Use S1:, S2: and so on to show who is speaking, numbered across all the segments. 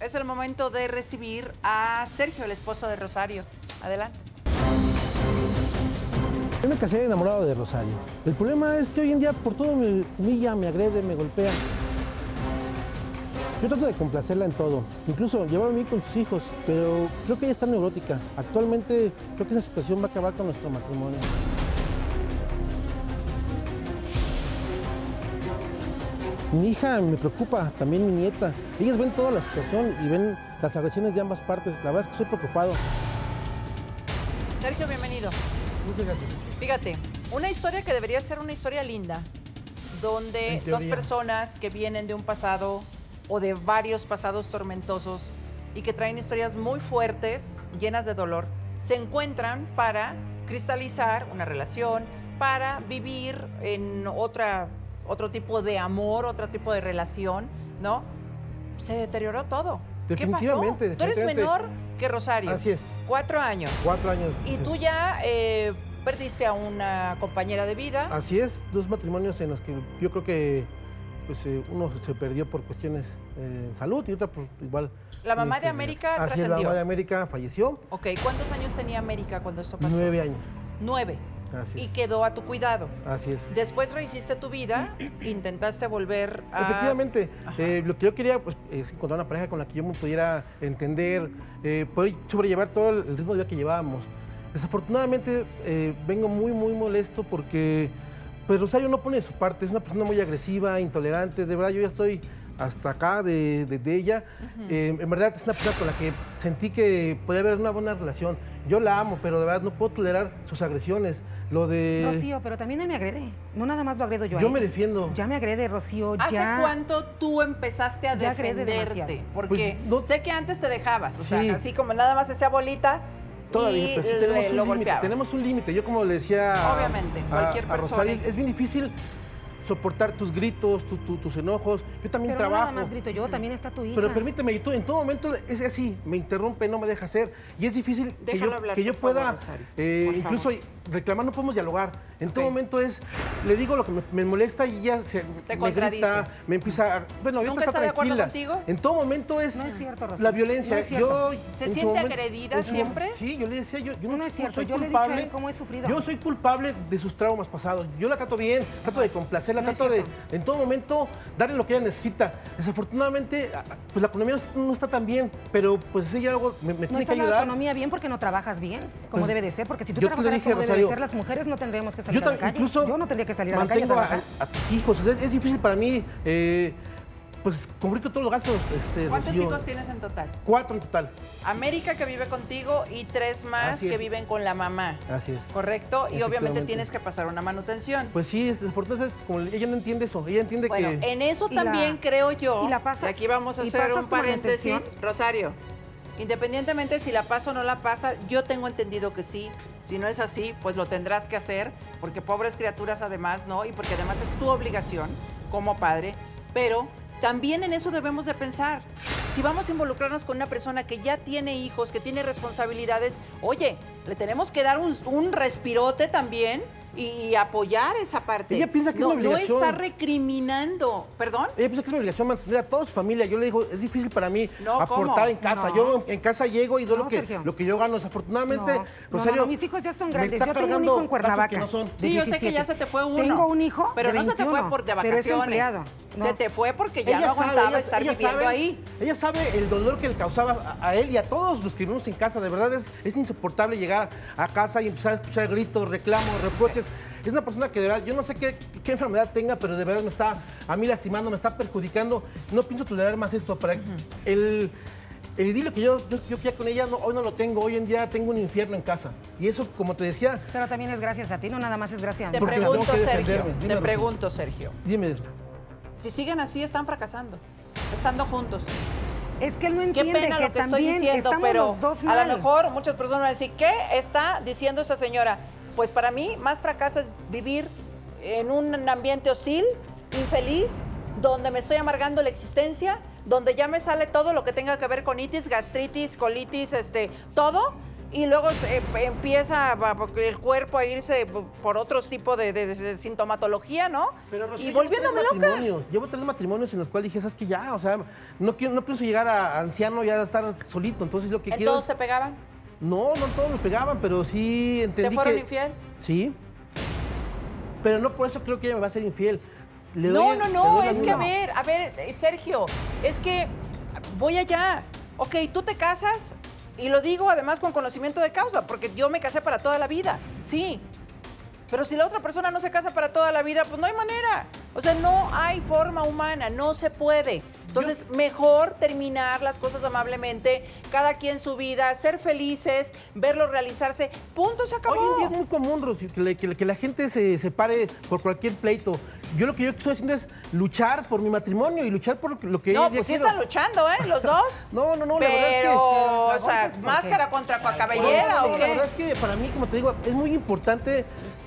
S1: Es el momento de recibir a Sergio, el esposo de Rosario. Adelante.
S2: Yo me casé enamorado de Rosario. El problema es que hoy en día por todo me humilla, me agrede, me golpea. Yo trato de complacerla en todo, incluso llevarla a vivir con sus hijos, pero creo que ella está neurótica. Actualmente creo que esa situación va a acabar con nuestro matrimonio. Mi hija me preocupa, también mi nieta. Ellas ven toda la situación y ven las agresiones de ambas partes. La verdad es que estoy preocupado.
S1: Sergio, bienvenido.
S2: Muchas gracias.
S1: Fíjate, una historia que debería ser una historia linda, donde dos personas que vienen de un pasado o de varios pasados tormentosos y que traen historias muy fuertes, llenas de dolor, se encuentran para cristalizar una relación, para vivir en otro tipo de amor, otro tipo de relación, ¿no? Se deterioró todo.
S2: Definitivamente,
S1: ¿Qué pasó? Tú eres menor que Rosario.
S2: Así es.
S1: 4 años.
S2: 4 años.
S1: Y
S2: sí.
S1: tú ya perdiste a una compañera de vida.
S2: Así es, 2 matrimonios en los que yo creo que pues, uno se perdió por cuestiones de salud y otra por igual.
S1: La mamá de América
S2: Así es, la mamá de América falleció.
S1: Ok, ¿cuántos años tenía América cuando esto pasó?
S2: 9 años.
S1: 9.
S2: Así es.
S1: Y quedó a tu cuidado.
S2: Así es.
S1: Después rehiciste tu vida, intentaste volver a...
S2: Efectivamente, lo que yo quería pues, es encontrar una pareja con la que yo me pudiera entender, poder sobrellevar todo el ritmo de vida que llevábamos. Desafortunadamente vengo muy molesto porque pues, Rosario no pone de su parte, es una persona muy agresiva, intolerante, de verdad yo ya estoy hasta acá de ella. En verdad es una persona con la que sentí que podía haber una buena relación. Yo la amo, pero de verdad no puedo tolerar sus agresiones. Lo de...
S3: Rocío, pero también él me agrede. No nada más lo agredo yo a
S2: Yo
S3: él.
S2: me defiendo.
S3: Ya me agrede, Rocío,
S1: ¿Hace
S3: ya.
S1: cuánto tú empezaste a
S3: Ya agrede
S1: defenderte?
S3: demasiado.
S1: Porque
S2: Pues, no...
S1: sé que antes te dejabas, o
S2: Sí.
S1: sea, así como nada más hacía bolita
S2: Todavía,
S1: y
S2: pero sí tenemos un
S1: lo
S2: límite.
S1: golpeaba.
S2: Tenemos un límite. Yo como le decía
S1: Obviamente, cualquier
S2: a
S1: persona.
S2: Rosario, es bien difícil soportar tus gritos, tus enojos. Yo también
S3: Pero no
S2: trabajo.
S3: nada más grito yo, también está tu hija.
S2: Pero permíteme, tú en todo momento es así, me interrumpe, no me deja hacer. Y es difícil
S1: Déjalo hablar,
S2: que yo
S1: por
S2: pueda,
S1: favor, Rosario, por
S2: incluso
S1: favor.
S2: reclamar, no podemos dialogar. En todo momento le digo lo que me molesta y ella me
S1: contradice.
S2: grita, me empieza a... Bueno, ahorita
S1: ¿Nunca está de acuerdo contigo?
S2: En todo momento es,
S3: No es cierto, Rocío.
S2: la violencia.
S3: No es cierto.
S1: ¿Se
S2: en su
S1: siente
S2: momento-
S1: agredida
S2: en su momento-
S1: siempre?
S2: Sí, yo le decía, yo
S3: No es cierto,
S2: soy
S3: yo le he dicho a
S2: culpable.
S3: él cómo he sufrido.
S2: Yo soy culpable de sus traumas pasados. Yo la trato bien, trato de complacerla,
S3: No es
S2: trato de,
S3: cierto.
S2: en todo momento, darle lo que ella necesita. Desafortunadamente, pues la economía no está tan bien, pero pues ella algo me
S3: No
S2: tiene que
S3: está la
S2: ayudar.
S3: economía bien porque no trabajas bien, como
S2: Pues,
S3: debe de ser, porque si tú
S2: yo te
S3: trabajaras
S2: dije,
S3: como debe
S2: Rosario,
S3: de ser, las mujeres no tendríamos que salir a la calle.
S2: incluso
S3: Yo no tendría que salir a la calle a
S2: mantengo
S3: trabajar.
S2: a tus hijos. O sea, es difícil para mí, pues, cubrir con todos los gastos.
S1: ¿Cuántos
S2: Rocío.
S1: hijos tienes en total?
S2: 4 en total.
S1: América, que vive contigo, y 3 más
S2: Así
S1: que
S2: es.
S1: viven con la mamá.
S2: Así es.
S1: ¿Correcto? Y obviamente
S2: Efectivamente.
S1: tienes que pasar una manutención.
S2: Pues sí, desafortunadamente, como ella no entiende eso. Ella entiende
S1: Bueno,
S2: que...
S1: en eso
S3: Y la-
S1: también creo yo,
S3: y la pasas-
S1: aquí vamos a
S3: y
S1: hacer
S3: pasas
S1: un
S3: tu
S1: paréntesis,
S3: manutención.
S1: Rosario, independientemente si la pasa o no la pasa, yo tengo entendido que sí. Si no es así, pues lo tendrás que hacer, porque pobres criaturas además, ¿no? Y porque además es tu obligación como padre, pero también en eso debemos de pensar. Si vamos a involucrarnos con una persona que ya tiene hijos, que tiene responsabilidades, oye, le tenemos que dar un respirote también y apoyar esa parte.
S2: Ella piensa que es una
S1: no
S2: obligación.
S1: está recriminando. ¿Perdón?
S2: Ella piensa que es una obligación mantener a toda su familia. Yo le digo, es difícil para mí
S1: No,
S2: aportar
S1: ¿cómo?
S2: en casa.
S3: No.
S2: Yo en casa llego y doy
S3: No, Sergio.
S2: lo que yo gano. Desafortunadamente,
S3: No,
S2: Rosario,
S3: no, mis hijos ya son
S2: me
S3: grandes.
S2: está
S3: Yo tengo un
S2: cargando
S3: hijo en Cuernavaca.
S2: gastos que no son.
S1: Sí, yo sé que
S3: 17.
S1: ya se te fue uno.
S3: Tengo un hijo
S1: Pero
S3: de
S1: no se te fue
S3: 21,
S1: por de
S3: pero es
S1: vacaciones.
S3: empleado. No.
S1: Se te fue porque ya
S2: Ella
S1: no aguantaba
S2: sabe,
S1: estar
S2: ella
S1: viviendo
S2: sabe,
S1: ahí.
S2: Ella sabe el dolor que le causaba a él y a todos los que vivimos en casa. De verdad es insoportable llegar a casa y empezar a escuchar gritos, reclamos, reproches. Es una persona que de verdad, yo no sé qué enfermedad tenga, pero de verdad me está a mí lastimando, me está perjudicando. No pienso tolerar más esto. Para el idilio que yo quería con ella, hoy no lo tengo. Hoy en día tengo un infierno en casa. Y eso, como te decía...
S3: Pero también es gracias a ti, no nada más es gracias a mí.
S1: Te
S2: Porque
S1: pregunto,
S2: tengo que
S1: Sergio,
S2: defenderme. Dime,
S1: te
S2: Rocío.
S1: pregunto, Sergio.
S2: Dime,
S1: Si siguen así, están fracasando, estando juntos.
S3: Es que él no
S1: Qué
S3: entiende
S1: pena
S3: que
S1: lo que estoy
S3: también
S1: diciendo,
S3: estamos
S1: pero
S3: los dos
S1: a
S3: mal.
S1: lo mejor muchas personas van a decir, ¿qué está diciendo esa señora? Pues para mí, más fracaso es vivir en un ambiente hostil, infeliz, donde me estoy amargando la existencia, donde ya me sale todo lo que tenga que ver con itis, gastritis, colitis, todo, y luego el cuerpo a irse por otros tipos de sintomatología, ¿no?
S2: Pero, Rocío,
S1: y volviéndome loca.
S2: Llevo 3 matrimonios en los cuales dije, ¿sabes qué? Ya, o sea, no pienso llegar a anciano ya a estar solito. Entonces lo que
S1: ¿En
S2: quiero
S1: todos
S2: es...
S1: te pegaban?
S2: No todos me pegaban, pero sí entendí
S1: ¿Te fueron
S2: que...
S1: infiel?
S2: Sí. Pero no por eso creo que ella me va a ser infiel.
S1: No, es que a ver, Sergio, es que voy allá. Ok, tú te casas, y lo digo además con conocimiento de causa, porque yo me casé para toda la vida, sí. Pero si la otra persona no se casa para toda la vida, pues no hay manera. O sea, no hay forma humana, no se puede. Entonces, mejor terminar las cosas amablemente, cada quien su vida, ser felices, verlos realizarse. Punto, se acabó.
S2: Hoy en día es muy común, Rocío, que la gente se separe por cualquier pleito. Yo lo que yo estoy haciendo es luchar por mi matrimonio y luchar por lo que
S1: No,
S2: ella
S1: pues sí
S2: quiero.
S1: están luchando, ¿eh? Los dos.
S2: No, la verdad es que...
S1: Pero, o sea, máscara contra cabellera,
S2: No,
S1: ¿o
S2: la
S1: qué?
S2: verdad es que para mí, como te digo, es muy importante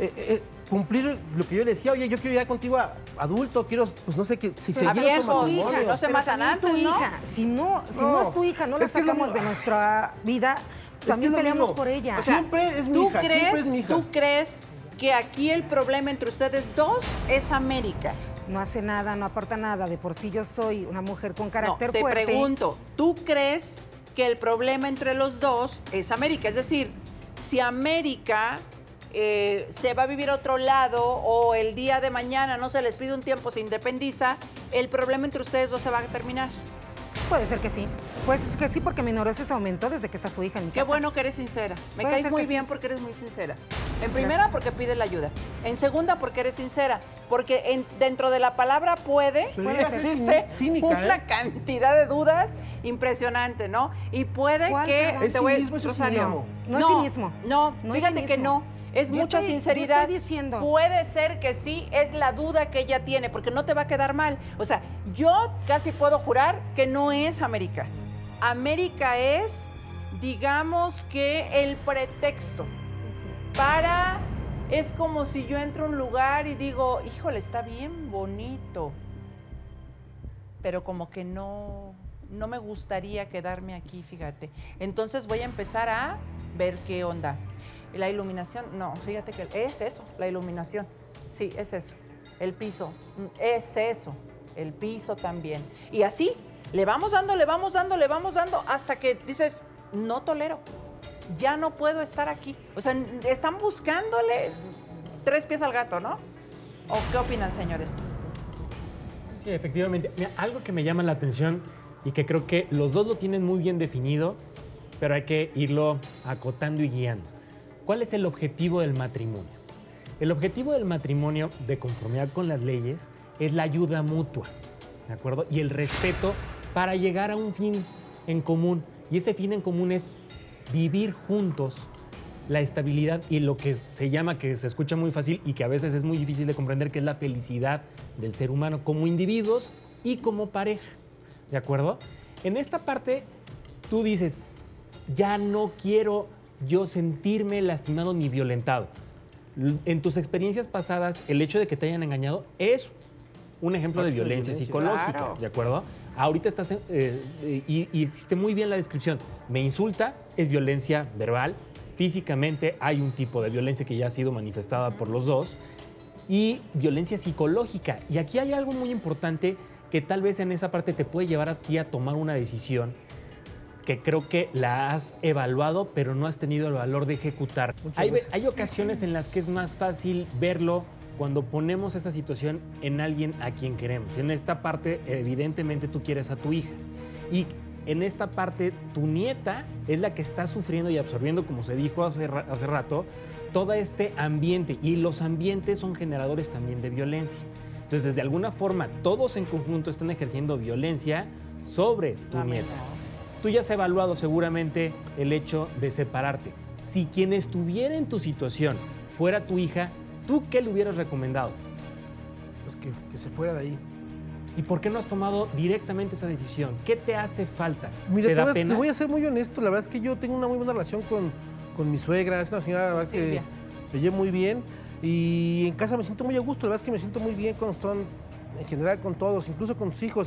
S2: cumplir lo que yo le decía. Oye, yo quiero llegar contigo a adulto, quiero, pues no sé, que si
S1: A
S2: seguir
S1: viejos,
S2: nuestro matrimonio.
S1: si no se matan antes,
S3: tu
S1: ¿no?
S3: hija, si no es tu hija, no la
S2: es que es lo
S3: sacamos de
S2: mismo.
S3: nuestra vida,
S2: que
S3: también
S2: es lo
S3: peleamos
S2: mismo.
S3: por ella.
S2: O sea, siempre es mi hija, siempre es mi hija.
S1: ¿Tú crees que aquí el problema entre ustedes dos es América?
S3: No hace nada, no aporta nada. De por sí yo soy una mujer con carácter
S1: te
S3: fuerte.
S1: pregunto, ¿tú crees que el problema entre los dos es América? Es decir, si América se va a vivir a otro lado o el día de mañana no se les pide un tiempo, se independiza, el problema entre ustedes dos se va a terminar.
S3: Puede ser que sí. Pues es que sí, porque mi neurosis aumentó desde que está su hija en mi
S1: Qué
S3: casa.
S1: bueno que eres sincera. Me
S3: Puede
S1: caes
S3: ser
S1: muy
S3: que
S1: bien
S3: sí.
S1: porque eres muy sincera. En primera,
S3: Gracias.
S1: porque pides la ayuda. En segunda, porque eres sincera. Porque dentro de la palabra puede
S2: Pero ella es
S1: existe
S2: cínica,
S1: una cantidad de dudas impresionante, ¿no? Y puede
S3: ¿Cuál,
S1: que...
S3: perdón?
S2: ¿Es cinismo, eso es cinismo?
S3: No es cinismo.
S1: No,
S3: No es
S1: fíjate que
S3: cinismo.
S1: no. Es
S3: Yo
S1: mucha
S3: estoy
S1: sinceridad.
S3: diciendo.
S1: Puede ser que sí, es la duda que ella tiene, porque no te va a quedar mal. O sea, yo casi puedo jurar que no es América. América es, digamos que el pretexto para... Es como si yo entro a un lugar y digo, híjole, está bien bonito, pero como que no me gustaría quedarme aquí, fíjate. Entonces voy a empezar a ver qué onda. La iluminación, no, fíjate que es eso, la iluminación. Sí, es eso. El piso, es eso. El piso también. Y así, le vamos dando, hasta que dices, no tolero. Ya no puedo estar aquí. O sea, están buscándole 3 pies al gato, ¿no? ¿O qué opinan, señores?
S4: Sí, efectivamente. Mira, algo que me llama la atención y que creo que los dos lo tienen muy bien definido, pero hay que irlo acotando y guiando. ¿Cuál es el objetivo del matrimonio? El objetivo del matrimonio, de conformidad con las leyes, es la ayuda mutua, ¿de acuerdo? Y el respeto para llegar a un fin en común. Y ese fin en común es vivir juntos la estabilidad y lo que se llama, que se escucha muy fácil y que a veces es muy difícil de comprender, que es la felicidad del ser humano como individuos y como pareja, ¿de acuerdo? En esta parte, tú dices, ya no quiero yo sentirme lastimado ni violentado. En tus experiencias pasadas, el hecho de que te hayan engañado es un ejemplo de violencia psicológica,
S1: claro.
S4: ¿de acuerdo? Ahorita estás, y hiciste muy bien la descripción. Me insulta, es violencia verbal. Físicamente hay un tipo de violencia que ya ha sido manifestada por los dos. Y violencia psicológica. Y aquí hay algo muy importante que tal vez en esa parte te puede llevar a ti a tomar una decisión que creo que la has evaluado, pero no has tenido el valor de ejecutar. Hay ocasiones en las que es más fácil verlo cuando ponemos esa situación en alguien a quien queremos. En esta parte, evidentemente, tú quieres a tu hija. Y en esta parte, tu nieta es la que está sufriendo y absorbiendo, como se dijo hace rato, todo este ambiente. Y los ambientes son generadores también de violencia. Entonces, de alguna forma, todos en conjunto están ejerciendo violencia sobre tu nieta. Tú ya has evaluado seguramente el hecho de separarte. Si quien estuviera en tu situación fuera tu hija, ¿tú qué le hubieras recomendado?
S2: Pues que se fuera de ahí.
S4: ¿Y por qué no has tomado directamente esa decisión? ¿Qué te hace falta?
S2: Mira,
S4: ¿Te da
S2: te
S4: pena?
S2: voy a ser muy honesto. La verdad es que yo tengo una muy buena relación con mi suegra. Es una señora, la verdad,
S1: Silvia.
S2: que me llevo muy bien. Y en casa me siento muy a gusto. La verdad es que me siento muy bien en general con todos, incluso con sus hijos.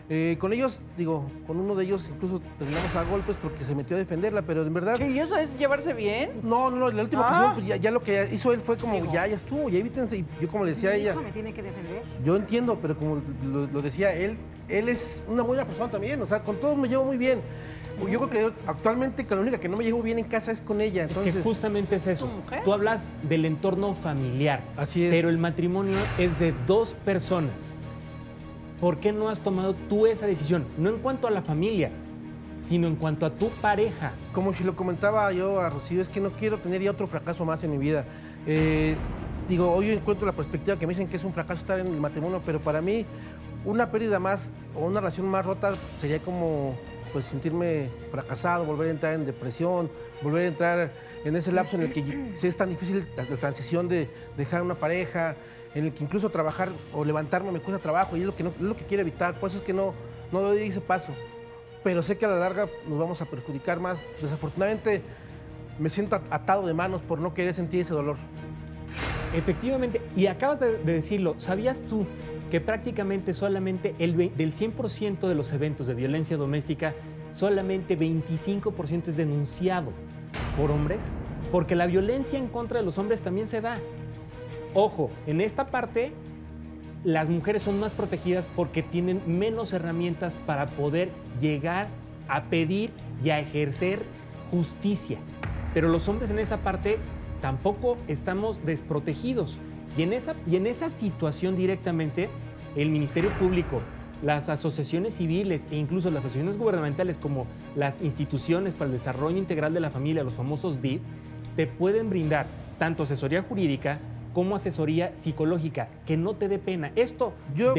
S2: Con ellos, digo, con uno de ellos incluso terminamos a golpes porque se metió a defenderla, pero en verdad...
S1: ¿Y eso es llevarse bien?
S2: No, en la última ocasión, pues ya lo que hizo él fue como, ya estuvo, ya evítense. Y yo como le decía a ella...
S3: Mi hijo me tiene que defender.
S2: Yo entiendo, pero como lo decía él es una buena persona también, o sea, con todos me llevo muy bien. Yo creo que actualmente con la única que no me llevo bien en casa es con ella, entonces...
S4: Es que justamente es eso. Tú hablas del entorno familiar.
S2: Así es.
S4: Pero el matrimonio es de 2 personas. ¿Por qué no has tomado tú esa decisión? No en cuanto a la familia, sino en cuanto a tu pareja.
S2: Como si lo comentaba yo a Rocío, es que no quiero tener ya otro fracaso más en mi vida. Digo, hoy encuentro la perspectiva que me dicen que es un fracaso estar en el matrimonio, pero para mí una pérdida más o una relación más rota sería como pues sentirme fracasado, volver a entrar en depresión, volver a entrar en ese lapso en el que es tan difícil la transición de dejar una pareja, en el que incluso trabajar o levantarme me cuesta trabajo y es lo que quiero evitar, por eso es que no doy ese paso. Pero sé que a la larga nos vamos a perjudicar más. Desafortunadamente me siento atado de manos por no querer sentir ese dolor.
S4: Efectivamente, y acabas de decirlo, ¿sabías tú que prácticamente solamente del 100% de los eventos de violencia doméstica, solamente 25% es denunciado por hombres? Porque la violencia en contra de los hombres también se da. Ojo, en esta parte las mujeres son más protegidas porque tienen menos herramientas para poder llegar a pedir y a ejercer justicia. Pero los hombres en esa parte tampoco estamos desprotegidos. Y en esa situación directamente, el Ministerio Público, las asociaciones civiles e incluso las asociaciones gubernamentales como las instituciones para el desarrollo integral de la familia, los famosos DIF, te pueden brindar tanto asesoría jurídica como asesoría psicológica, que no te dé pena. Esto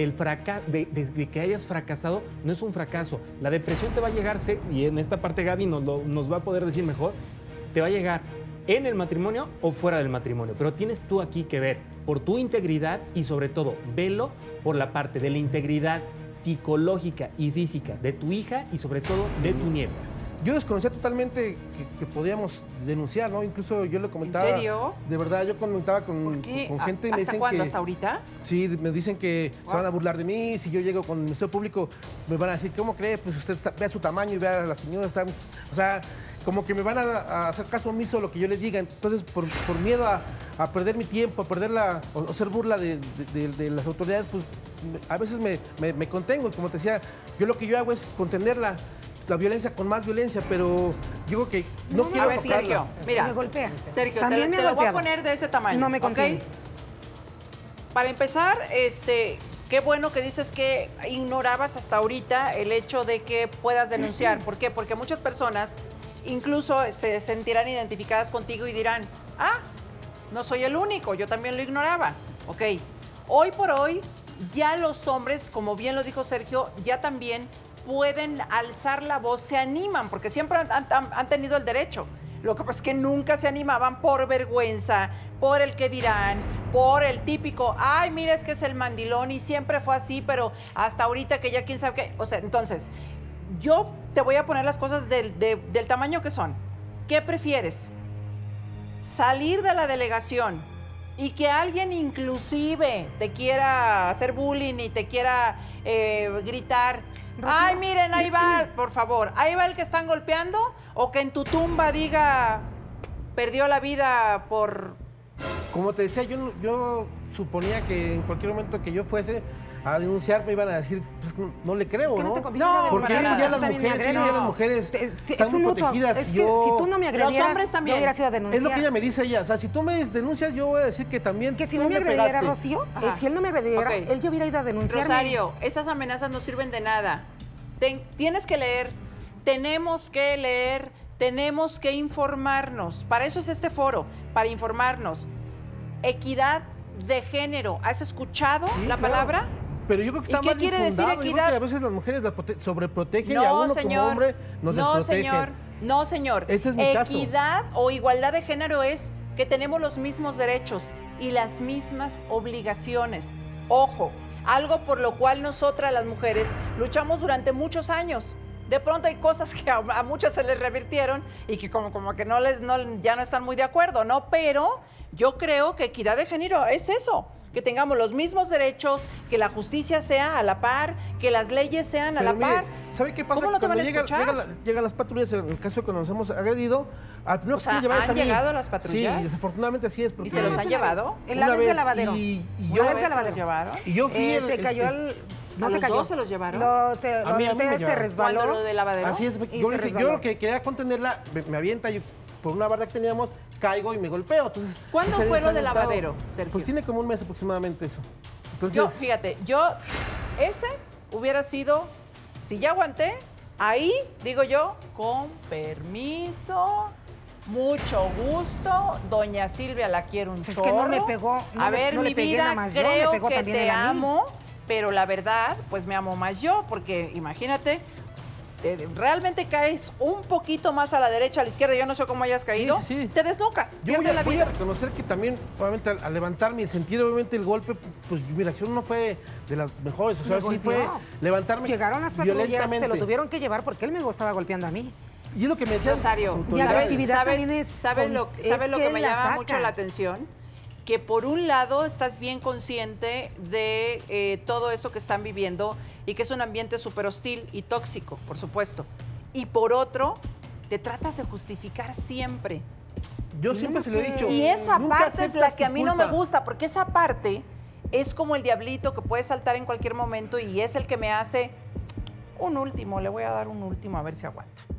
S4: de que hayas fracasado no es un fracaso. La depresión te va a llegar, y en esta parte Gaby nos va a poder decir mejor, te va a llegar en el matrimonio o fuera del matrimonio. Pero tienes tú aquí que ver por tu integridad y sobre todo, velo por la parte de la integridad psicológica y física de tu hija y sobre todo de tu nieta.
S2: Yo desconocía totalmente que podíamos denunciar, ¿no? Incluso yo le comentaba...
S1: ¿En serio?
S2: De verdad, yo comentaba con gente y me dicen
S1: ¿Hasta cuándo?
S2: que...
S1: ¿Hasta ahorita?
S2: Sí, me dicen que se van a burlar de mí. Si yo llego con el Ministerio Público, me van a decir, ¿cómo cree? Pues usted vea su tamaño y vea a la señora. O sea, como que me van a hacer caso omiso a lo que yo les diga. Entonces, por miedo a perder mi tiempo, a perder o ser burla de las autoridades, pues a veces me contengo. Y como te decía, yo lo que yo hago es contener la violencia con más violencia, pero yo creo que no quiero
S1: a ver,
S2: tocarla.
S1: Sergio, mira.
S3: Me golpea.
S1: Sergio,
S3: También
S1: te lo voy a poner de ese tamaño.
S3: No me contiene.
S1: ¿Ok? Para empezar, qué bueno que dices que ignorabas hasta ahorita el hecho de que puedas denunciar. ¿Por qué? Porque muchas personas incluso se sentirán identificadas contigo y dirán, no soy el único, yo también lo ignoraba. Ok, hoy por hoy ya los hombres, como bien lo dijo Sergio, ya también pueden alzar la voz, se animan, porque siempre han tenido el derecho. Lo que pasa es que nunca se animaban por vergüenza, por el que dirán, por el típico, ay, mira, es que es el mandilón y siempre fue así, pero hasta ahorita que ya quién sabe qué. O sea, entonces, yo te voy a poner las cosas del tamaño que son. ¿Qué prefieres? Salir de la delegación y que alguien inclusive te quiera hacer bullying y te quiera gritar, ay, miren, ahí va, por favor, ahí va el que están golpeando, o que en tu tumba diga, perdió la vida por...
S2: Como te decía, yo suponía que en cualquier momento que yo fuese a denunciar me iban a decir, pues no le creo,
S3: Es que
S2: ¿no?
S3: te conviene
S1: No,
S2: Porque
S1: para
S2: hoy ya
S1: nada.
S2: las mujeres están muy protegidas.
S3: Es que si tú no me agredieras,
S1: Los hombres también.
S3: yo hubiera sido a denunciar.
S2: Es lo que ella me dice ella. O sea, si tú me denuncias, yo voy a decir que también
S3: Que si
S2: tú
S3: no me agrediera
S2: pegaste.
S3: Rocío,
S1: Ajá.
S3: si él no me agrediera,
S1: Ok.
S3: él ya hubiera ido a denunciarme.
S1: Rosario, esas amenazas no sirven de nada. Tienes que leer, tenemos que leer, tenemos que informarnos. Para eso es este foro, para informarnos. Equidad de género. ¿Has escuchado la
S2: claro.
S1: palabra?
S2: Pero yo creo que está
S1: ¿Y qué
S2: mal
S1: quiere decir
S2: infundado. Yo creo
S1: equidad?
S2: que a veces las mujeres las sobreprotegen y a uno como hombre nos desprotegen.
S1: No, señor.
S2: Ese es mi caso.
S1: Equidad o igualdad de género es que tenemos los mismos derechos y las mismas obligaciones. Ojo, algo por lo cual nosotras las mujeres luchamos durante muchos años. De pronto hay cosas que a muchas se les revirtieron y que como que ya no están muy de acuerdo, ¿no? Pero yo creo que equidad de género es eso, que tengamos los mismos derechos, que la justicia sea a la par, que las leyes sean a la
S2: mire,
S1: par.
S2: ¿sabe qué pasa?
S1: ¿Cómo no te van a
S2: Cuando
S1: escuchar?
S2: llegan las patrullas, en el caso que nos hemos agredido, al primero
S1: O
S2: que
S1: sea,
S2: quieren llevar es a
S1: ¿han
S2: mí.
S1: llegado las patrullas?
S2: Sí, desafortunadamente así es.
S1: ¿Y se los han llevado?
S3: En la
S2: Una
S3: vez de
S2: vez,
S3: lavadero.
S2: y
S3: Una
S2: yo-
S3: vez
S1: ¿Se
S3: de
S1: los
S3: lavadero.
S1: llevaron?
S2: Y yo fui
S3: Se cayó el...
S1: ¿A
S3: No se
S1: los
S3: cayó.
S1: dos se los llevaron?
S2: A mí me
S3: se
S2: llevaron.
S3: resbaló.
S1: ¿Cuándo lo de lavadero?
S2: Así es,
S3: Y
S2: yo
S3: se
S2: le dije, yo
S3: resbaló.
S2: lo que quería contenerla, me avienta, yo por una barda que teníamos, caigo y me golpeo. Entonces,
S1: ¿Cuándo
S2: se
S1: fue lo de
S2: desalentado.
S1: lavadero, Sergio?
S2: Pues tiene como un mes aproximadamente eso. Entonces,
S1: Yo, fíjate, ese hubiera sido, si ya aguanté, ahí, digo yo, con permiso, mucho gusto, doña Silvia la quiero un
S3: Es que
S1: chorro.
S3: no me pegó, no
S1: a
S3: le-
S1: ver,
S3: no le
S1: mi
S3: pegué
S1: vida,
S3: nada más yo, me
S1: creo
S3: pegó
S1: que
S3: también
S1: te
S3: él a mí.
S1: amo, pero la verdad, pues me amo más yo, porque imagínate, realmente caes un poquito más a la derecha, a la izquierda, yo no sé cómo hayas caído,
S2: sí, sí.
S1: te desnucas,
S2: yo voy
S1: pierdes la
S2: voy
S1: vida.
S2: a reconocer que también, obviamente, al levantarme y sentir obviamente el golpe, pues mi reacción no fue de las mejores. O sea,
S3: Me
S2: sí
S3: golpeó.
S2: fue levantarme
S3: Llegaron las patrullas,
S2: violentamente.
S3: se lo tuvieron que llevar porque él me estaba golpeando a mí.
S2: Y es lo que me decían
S1: Rosario,
S2: las
S3: Mi
S2: autoridades.
S3: agresividad también es
S1: ¿sabes
S3: con-
S1: lo,
S3: es
S1: sabes lo
S3: que
S1: que me
S3: la
S1: llama
S3: saca.
S1: mucho la atención? Que por un lado estás bien consciente de todo esto que están viviendo y que es un ambiente súper hostil y tóxico, por supuesto. Y por otro, te tratas de justificar siempre.
S2: Yo siempre se lo he dicho.
S1: Y esa
S2: nunca
S1: parte es
S2: aceptas
S1: la que
S2: tu
S1: a mí no me
S2: culpa.
S1: gusta, porque esa parte es como el diablito que puede saltar en cualquier momento y es el que me hace un último, le voy a dar un último a ver si aguanta.